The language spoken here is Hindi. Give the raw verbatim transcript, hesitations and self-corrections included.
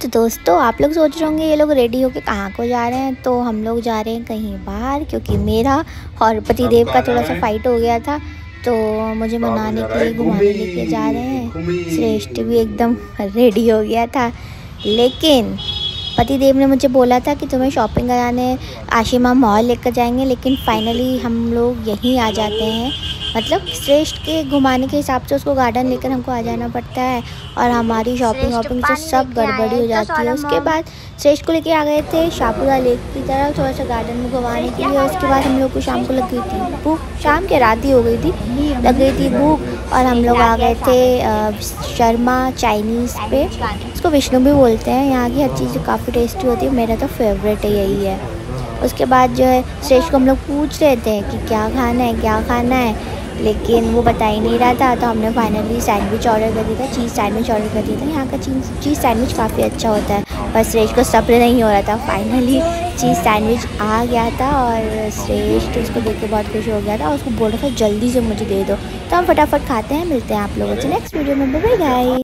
तो दोस्तों आप लोग सोच रहे होंगे ये लोग रेडी होके कहाँ को जा रहे हैं। तो हम लोग जा रहे हैं कहीं बाहर, क्योंकि मेरा और पतिदेव का थोड़ा सा फाइट हो गया था। तो मुझे मनाने के लिए घुमाने लेके जा रहे हैं। श्रेष्ठ भी एकदम रेडी हो गया था, लेकिन पतिदेव ने मुझे बोला था कि तुम्हें शॉपिंग कराने आशिमा मॉल लेकर जाएंगे, लेकिन फाइनली हम लोग यहीं आ जाते हैं। मतलब श्रेष्ठ के घुमाने के हिसाब से उसको गार्डन लेकर हमको आ जाना पड़ता है, और हमारी शॉपिंग वॉपिंग से सब गड़बड़ी हो जाती है। उसके बाद श्रेष्ठ को लेके आ गए थे शाहपुरा लेक की तरफ थोड़ा सा गार्डन में घुमाने के लिए। उसके बाद हम लोग को शाम को लग गई थी भूख, शाम के रात ही हो गई थी, लग गई थी भूख, और हम लोग आ गए थे शर्मा चाइनीज़ पे। इसको विष्णु भी बोलते हैं। यहाँ की हर चीज़ काफ़ी टेस्टी होती है, मेरा तो फेवरेट है यही है। उसके बाद जो है श्रेष्ठ को हम लोग पूछ रहे थे कि क्या खाना है क्या खाना है, लेकिन वो बता ही नहीं रहा था। तो हमने फाइनली सैंडविच ऑर्डर कर दिया था, चीज़ सैंडविच ऑर्डर कर दिया था। यहाँ का चीज़ चीज़ सैंडविच काफ़ी अच्छा होता है, पर श्रेष्ठ को सब्र नहीं हो रहा था। फाइनली चीज़ सैंडविच आ गया था और श्रेष्ठ उसको देख के बहुत खुश हो गया था, और उसको बोल रहा था जल्दी से मुझे दे दो। तो हम फटाफट खाते हैं, मिलते हैं आप लोगों से नेक्स्ट वीडियो में। Bye bye.